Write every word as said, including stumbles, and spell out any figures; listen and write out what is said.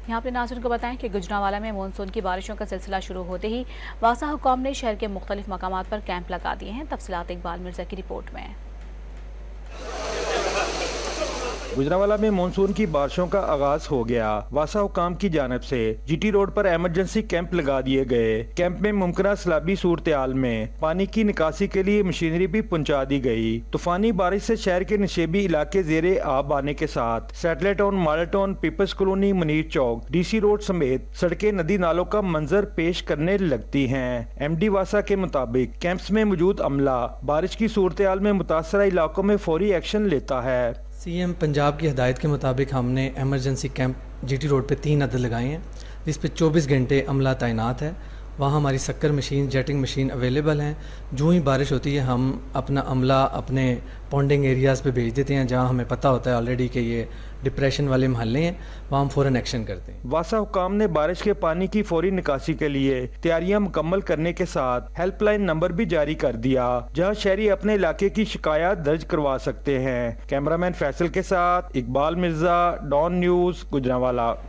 यहाँ अपने नाज़रीन को बताएं कि गुजरांवाला में मानसून की बारिशों का सिलसिला शुरू होते ही वासा हुकाम ने शहर के मुख्तलिफ मकामात पर कैंप लगा दिए हैं। तफसीलात इकबाल मिर्जा की रिपोर्ट में। गुजरांवाला में मानसून की बारिशों का आगाज हो गया। वासा हुकाम की जानिब से जीटी रोड पर इमरजेंसी कैंप लगा दिए गए। कैंप में मुमकिन सैलाबी सूरत-ए-हाल में पानी की निकासी के लिए मशीनरी भी पहुंचा दी गई। तूफानी बारिश से शहर के निशेबी इलाके जेरे आब आने के साथ satellite town, model town, peoples colony, Munir Chowk, DC road समेत सड़कें नदी नालों का मंजर पेश करने लगती हैं। एम डी वासा के मुताबिक कैंप्स में मौजूद अमला बारिश की सूरत-ए-हाल में मुतासरा इलाकों में फौरी एक्शन लेता है। सीएम पंजाब की हिदायत के मुताबिक हमने एमरजेंसी कैंप जीटी रोड पे तीन अदद लगाए हैं, जिस पे चौबीस घंटे अमला तैनात है। वहाँ हमारी शक्कर मशीन, जेटिंग मशीन अवेलेबल हैं। जो ही बारिश होती है हम अपना अमला अपने पॉन्डिंग एरियाज़ पे भेज देते हैं, जहाँ हमें पता होता है ऑलरेडी कि ये डिप्रेशन वाले महल्ले हैं, वहाँ हम फ़ौरन एक्शन करते हैं। वासा हुकाम ने बारिश के पानी की फौरी निकासी के लिए तैयारियां मुकम्मल करने के साथ हेल्पलाइन नंबर भी जारी कर दिया, जहां शहरी अपने इलाके की शिकायत दर्ज करवा सकते हैं। कैमरामैन फैसल के साथ इकबाल मिर्जा, डॉन न्यूज़, गुजरांवाला।